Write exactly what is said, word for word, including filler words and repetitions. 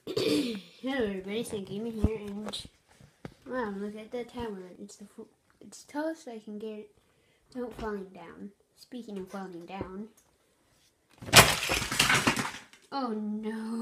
Hello everybody, Saint Gaming here, and wow, look at the tower. It's the it's the tallest I can get without falling down. Speaking of falling down, oh no!